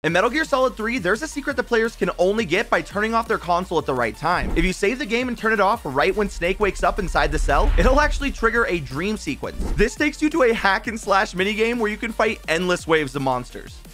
In Metal Gear Solid 3, there's a secret that players can only get by turning off their console at the right time. If you save the game and turn it off right when Snake wakes up inside the cell, it'll actually trigger a dream sequence. This takes you to a hack and slash minigame where you can fight endless waves of monsters.